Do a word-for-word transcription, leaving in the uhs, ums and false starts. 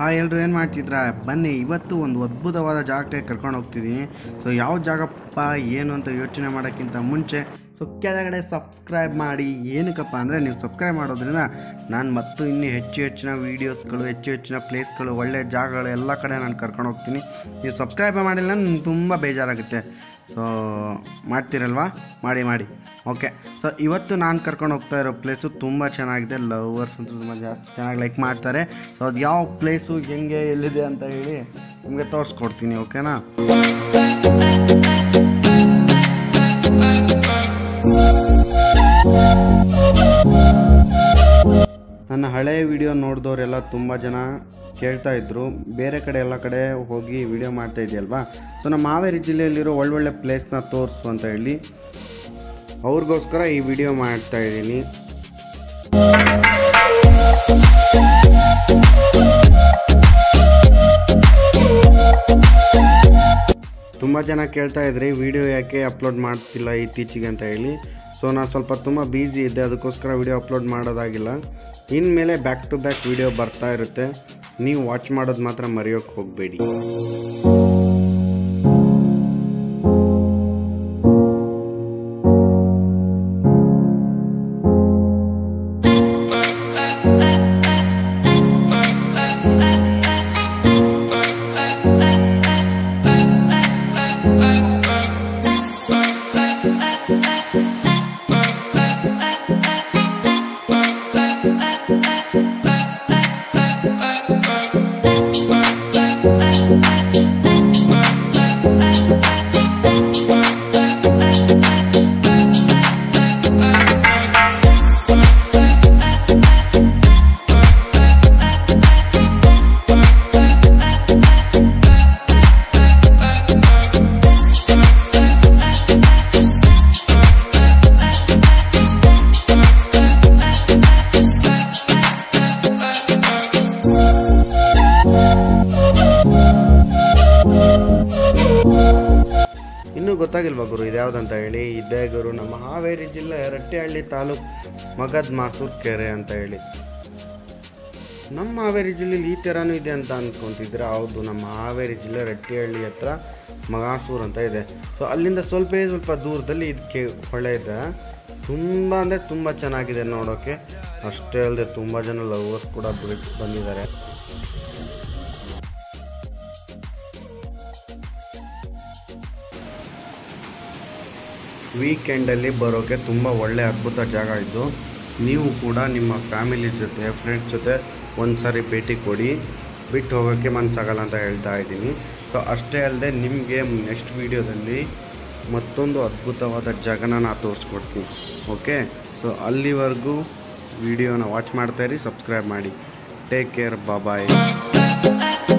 ಎಲ್ಲರೂ ಏನು ಮಾಡ್ತಿದ್ರಾ? ಬನ್ನಿ, ಇವತ್ತು ಒಂದು ಅದ್ಭುತವಾದ ಜಾಗಕ್ಕೆ ಕರ್ಕೊಂಡು ಹೋಗ್ತಿದ್ದೀನಿ. ಸೊ ಯಾವ ಜಾಗಪ್ಪ ಏನು ಅಂತ ಯೋಚನೆ ಮಾಡೋಕ್ಕಿಂತ ಮುಂಚೆ ಸೊ ಕೆಳಗಡೆ ಸಬ್ಸ್ಕ್ರೈಬ್ ಮಾಡಿ. ಏನಕ್ಕಪ್ಪ ಅಂದರೆ ನೀವು ಸಬ್ಸ್ಕ್ರೈಬ್ ಮಾಡೋದ್ರಿಂದ ನಾನು ಮತ್ತು ಇನ್ನೂ ಹೆಚ್ಚು ಹೆಚ್ಚಿನ ವೀಡಿಯೋಸ್ಗಳು, ಹೆಚ್ಚು ಹೆಚ್ಚಿನ ಪ್ಲೇಸ್ಗಳು, ಒಳ್ಳೆಯ ಜಾಗಗಳು ಎಲ್ಲ ಕಡೆ ನಾನು ಕರ್ಕೊಂಡು ಹೋಗ್ತೀನಿ. ನೀವು ಸಬ್ಸ್ಕ್ರೈಬ್ ಮಾಡಿಲ್ಲ ನನಗೆ ತುಂಬ ಬೇಜಾರಾಗುತ್ತೆ. ಸೊ ಮಾಡ್ತೀರಲ್ವಾ? ಮಾಡಿ ಮಾಡಿ ಓಕೆ. ಸೊ ಇವತ್ತು ನಾನು ಕರ್ಕೊಂಡು ಹೋಗ್ತಾ ಇರೋ ಪ್ಲೇಸು ತುಂಬ ಚೆನ್ನಾಗಿದೆ. ಲವರ್ಸ್ ಅಂತೂ ತುಂಬ ಜಾಸ್ತಿ ಚೆನ್ನಾಗಿ ಲೈಕ್ ಮಾಡ್ತಾರೆ. ಸೊ ಅದು ಯಾವ ಪ್ಲೇಸು, ಹೆಂಗೆ, ಎಲ್ಲಿದೆ ಅಂತ ಹೇಳಿ ನಿಮಗೆ ತೋರಿಸ್ಕೊಡ್ತೀನಿ. ಓಕೆನಾ? ನನ್ನ ಹಳೆಯ ವಿಡಿಯೋ ನೋಡಿದವರೆಲ್ಲ ತುಂಬ ಜನ ಕೇಳ್ತಾ ಇದ್ರು, ಬೇರೆ ಕಡೆ ಎಲ್ಲ ಕಡೆ ಹೋಗಿ ವಿಡಿಯೋ ಮಾಡ್ತಾ ಇದೆಯಲ್ವಾ, ಸೊ ನಮ್ಮ ಹಾವೇರಿ ಜಿಲ್ಲೆಯಲ್ಲಿರೋ ಒಳ್ಳೊಳ್ಳೆ ಪ್ಲೇಸ್ನ ತೋರಿಸು ಅಂತ ಹೇಳಿ ಅವ್ರಿಗೋಸ್ಕರ ಈ ವಿಡಿಯೋ ಮಾಡ್ತಾ ಇದ್ದೀನಿ. ತುಂಬ ಜನ ಕೇಳ್ತಾ ಇದ್ರಿ ವಿಡಿಯೋ ಯಾಕೆ ಅಪ್ಲೋಡ್ ಮಾಡ್ತಿಲ್ಲ ಇತ್ತೀಚೆಗೆ ಅಂತ ಹೇಳಿ. ಸೊ ನಾನು ಸ್ವಲ್ಪ ತುಂಬ ಬ್ಯುಸಿ ಇದ್ದೆ, ಅದಕ್ಕೋಸ್ಕರ ವಿಡಿಯೋ ಅಪ್ಲೋಡ್ ಮಾಡೋದಾಗಿಲ್ಲ. ಇನ್ಮೇಲೆ ಬ್ಯಾಕ್ ಟು ಬ್ಯಾಕ್ ವಿಡಿಯೋ ಬರ್ತಾ ಇರುತ್ತೆ. ನೀವು ವಾಚ್ ಮಾಡೋದು ಮಾತ್ರ ಮರೆಯೋಕ್ಕೆ ಹೋಗಬೇಡಿ. ಇನ್ನೂ ಗೊತ್ತಾಗಿಲ್ವಾ ಗುರು ಇದ್ಯಾವುದಂತ ಹೇಳಿ? ಇದೇ ಗುರು ನಮ್ಮ ಹಾವೇರಿ ಜಿಲ್ಲೆ ರಟ್ಟಿಹಳ್ಳಿ ತಾಲೂಕು ಮಗದ ಮಾಸೂರ್ ಕೆರೆ ಅಂತ ಹೇಳಿ. ನಮ್ಮ ಹಾವೇರಿ ಜಿಲ್ಲೆಯಲ್ಲಿ ಈ ಥರನೂ ಇದೆ ಅಂತ ಅಂದ್ಕೊತಿದ್ರೆ ಹೌದು, ನಮ್ಮ ಹಾವೇರಿ ಜಿಲ್ಲೆ ರಟ್ಟಿಹಳ್ಳಿ ಹತ್ರ ಮಗಾಸೂರ್ ಅಂತ ಇದೆ. ಸೊ ಅಲ್ಲಿಂದ ಸ್ವಲ್ಪ ಸ್ವಲ್ಪ ದೂರದಲ್ಲಿ ಇದಕ್ಕೆ ಹೊಳೆ ಇದೆ. ತುಂಬ ಅಂದರೆ ತುಂಬ ಚೆನ್ನಾಗಿದೆ ನೋಡೋಕ್ಕೆ. ಅಷ್ಟೇ ಅಲ್ಲದೆ ತುಂಬ ಜನ ಲವರ್ಸ್ ಕೂಡ ಬಂದಿದ್ದಾರೆ. ವೀಕೆಂಡಲ್ಲಿ ಬರೋಕ್ಕೆ ತುಂಬ ಒಳ್ಳೆ ಅದ್ಭುತ ಜಾಗ ಇದ್ದು, ನೀವು ಕೂಡ ನಿಮ್ಮ ಫ್ಯಾಮಿಲಿ ಜೊತೆ, ಫ್ರೆಂಡ್ಸ್ ಜೊತೆ ಒಂದು ಸಾರಿ ಭೇಟಿ ಕೊಡಿ. ಬಿಟ್ಟು ಹೋಗೋಕ್ಕೆ ಮನಸ್ಸಾಗಲ್ಲ ಅಂತ ಹೇಳ್ತಾ ಇದ್ದೀನಿ. ಸೊ ಅಷ್ಟೇ ಅಲ್ಲದೆ ನಿಮಗೆ ನೆಕ್ಸ್ಟ್ ವೀಡಿಯೋದಲ್ಲಿ ಮತ್ತೊಂದು ಅದ್ಭುತವಾದ ಜಾಗನ ನಾನು ತೋರಿಸ್ಕೊಡ್ತೀನಿ. ಓಕೆ, ಸೊ ಅಲ್ಲಿವರೆಗೂ ವಿಡಿಯೋನ ವಾಚ್ ಮಾಡ್ತಾಯಿರಿ, ಸಬ್ಸ್ಕ್ರೈಬ್ ಮಾಡಿ. ಟೇಕ್ ಕೇರ್, ಬಾಯ್.